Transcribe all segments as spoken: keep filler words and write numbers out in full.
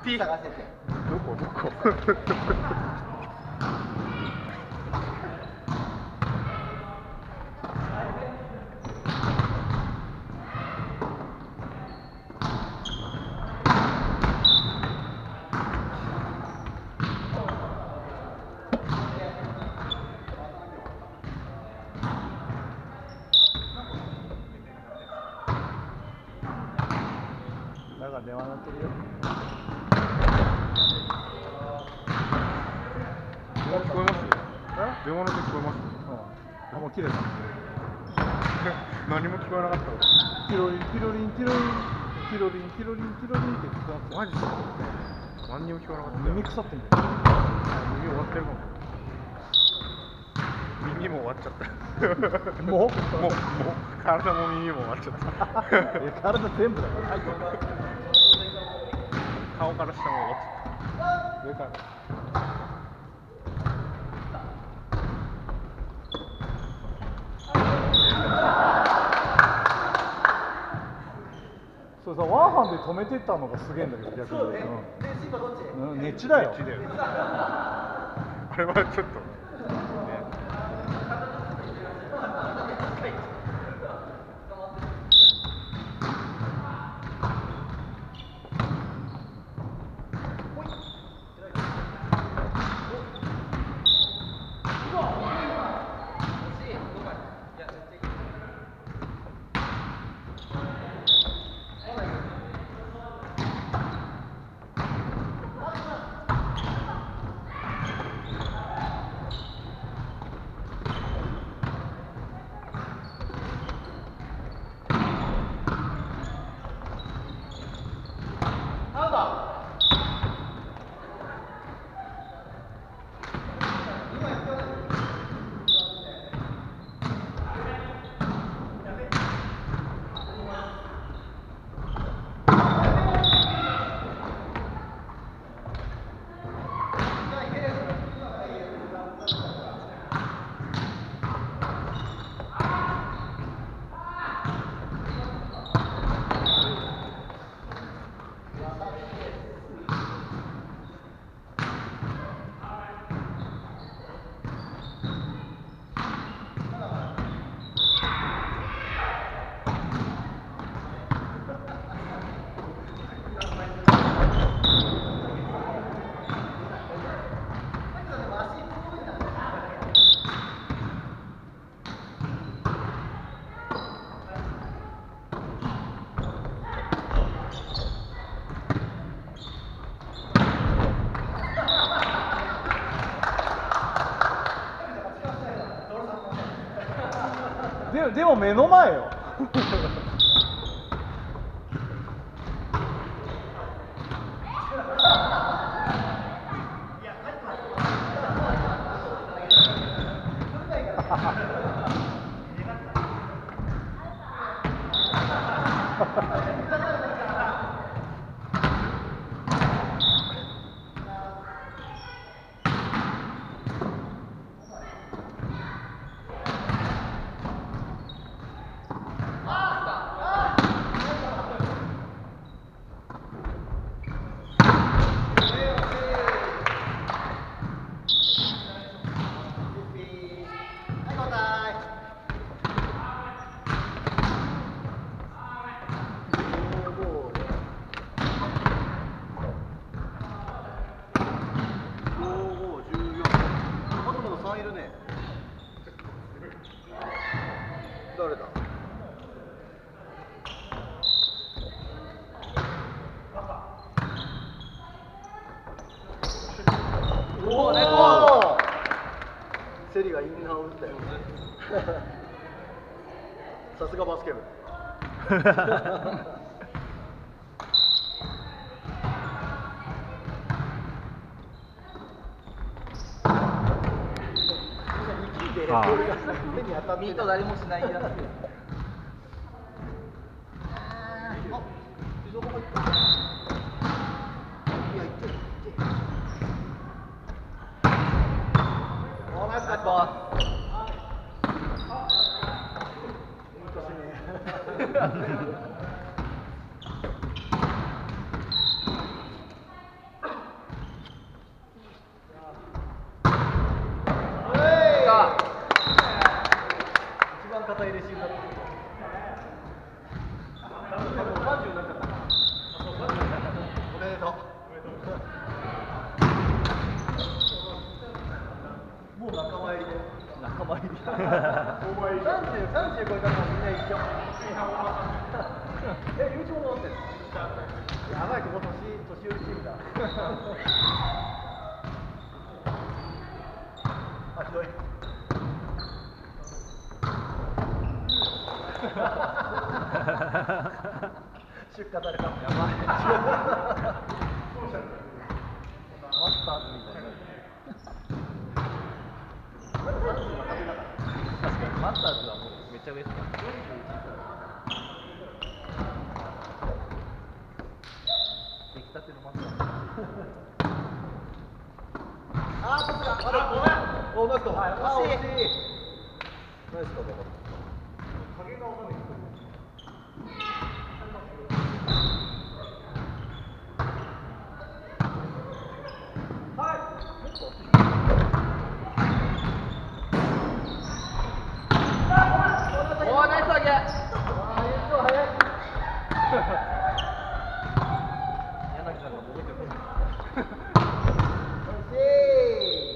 T 探せて。 どこどこなんか電話鳴ってるよ。電話聞こえます？電話の音聞こえます？うん。あ、もう切れた。何も聞こえなかった。ピロリンピロリンピロリンピロリンピロリンピロリンって聞こえます。マジっすか？何にも聞こえなかった。耳腐ってんだよ。耳終わってるかも。耳も終わっちゃったもうもうもう体も耳も終わっちゃった体全部だから。顔から下も終わっちゃった。上からそれさ、ワンハンで止めてったのがすげえんだけど、逆に。そうね。で、シンバどっち？うん、ネッチだよ。ネッチだよ。あれはちょっと。で, でも目の前よ誰だおお、猫セリがインナーを打ったよさすがバスケ部ミート誰もしないやつ。 30、さんじゅう超えたらもうみんな一緒。え、優勝も持ってる。やばい、ここ年、年寄りチームだ。あ、ひどい。出荷された。やばい。マスターズみたいな。確かにマスターズはもうめっちゃ上ですから。出来たてのマスターズ。あー、パスが。あれ、ごめん。お、ナイスコー。あ、惜しい。ナイスコーだ。影がわかんない。おー、ナイス上げ。あー、優勝早い。柳さんが戻ってくる。惜しい。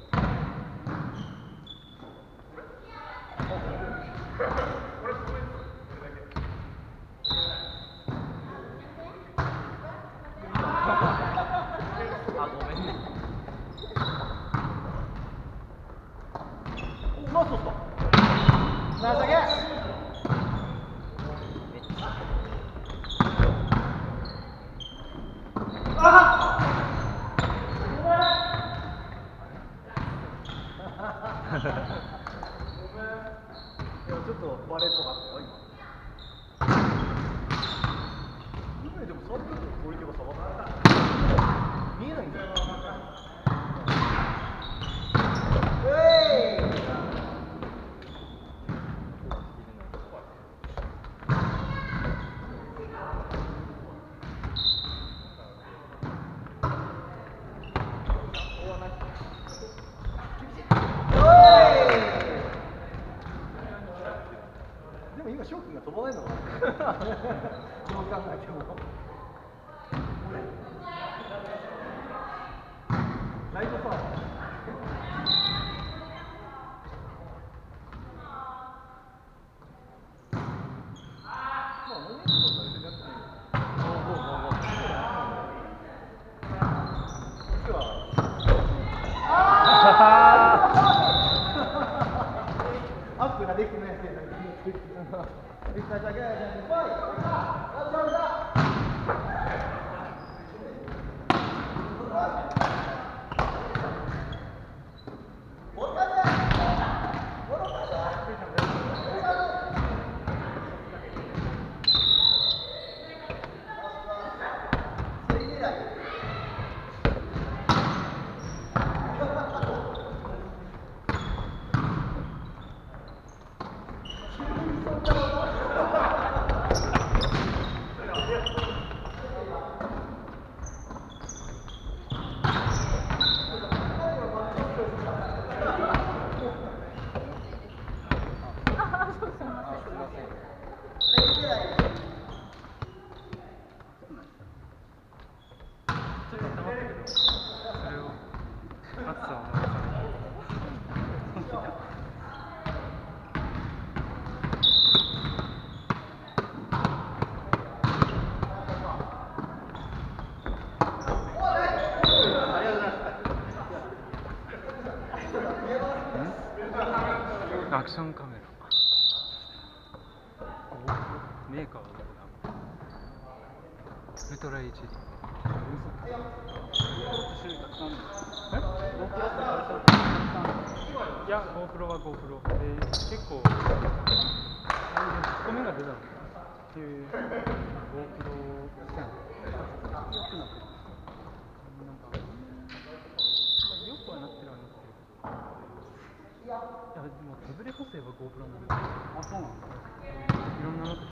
あ、ごめんね。お、ナイストスト。ナイス上げ。ちょっとバレーっぽかったよ今。でも座ってるとクオリティが下がった見えないんだよ。えい。でも今翔くんが飛ばないのかな。どう考えても。ライトサーバー。アップができてないせいだ。 アクションカメラメーカーはどこだ。ウルトラ エイチディー。いや、GoPro は GoPro で結構コメが出たのっていう GoPro スタンドなんかよくはなってるはなってる。いやでも手ブレ補正は GoPro なんだ。あ、そうなんだ。いろんなの